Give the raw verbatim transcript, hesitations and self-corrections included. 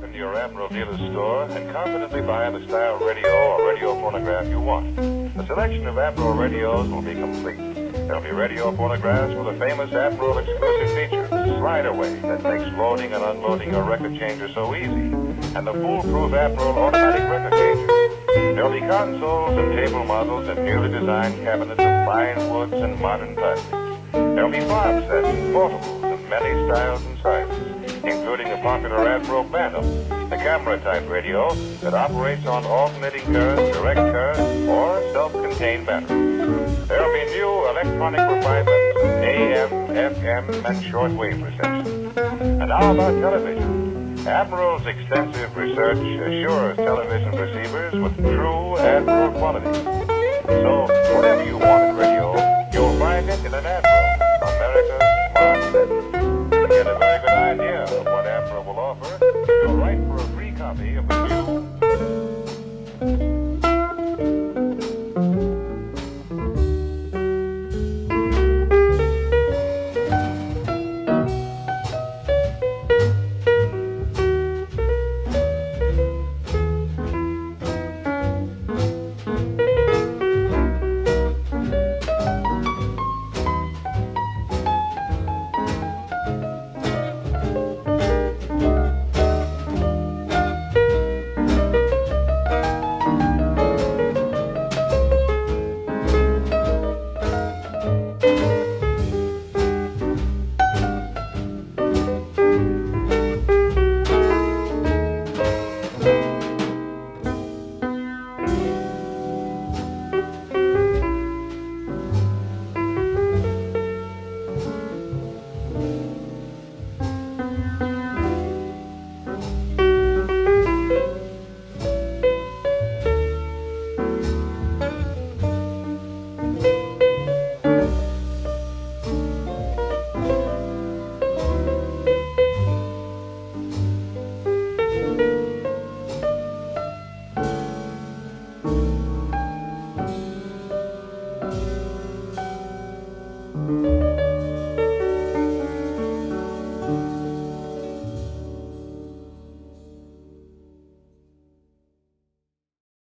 walk into your Admiral dealer's store and confidently buy the style radio or radio phonograph you want. The selection of Admiral radios will be complete. There'll be radio phonographs with a famous Admiral exclusive feature, Slide Away, that makes loading and unloading your record changer so easy, and the foolproof Admiral automatic record changer. There'll be consoles and table models and newly designed cabinets of fine woods and modern plastics. There'll be farm sets and portables of many styles and sizes, including the popular Admiral Phantom, the camera-type radio that operates on alternating current, direct current, or self-contained batteries. There'll be new electronic refinements of A M, F M, and shortwave reception. And how about television? Admiral's extensive research assures television receivers with true Admiral quality. So, whatever you want in radio, you'll find it in an Admiral, America's smart set. To get a very good idea of what Admiral will offer, you'll write for a free copy of the new... Thank you.